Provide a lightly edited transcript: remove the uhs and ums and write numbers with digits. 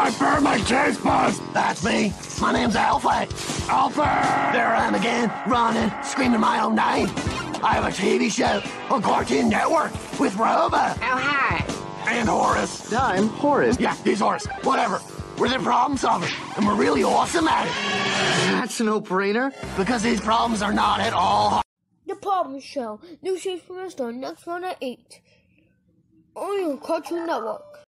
I burned my taste buds! That's me. My name's Alfred. Alfred! There I am again, running, screaming my own name. I have a TV show on Cartoon Network with Robo. Oh, hi. And Horace. I'm Horace. Yeah, he's Horace. Whatever. We're the problem solvers, and we're really awesome at it. That's a no-brainer. Because these problems are not at all hard. The Problem Show. New series premieres next one at 8. Only on Cartoon Network.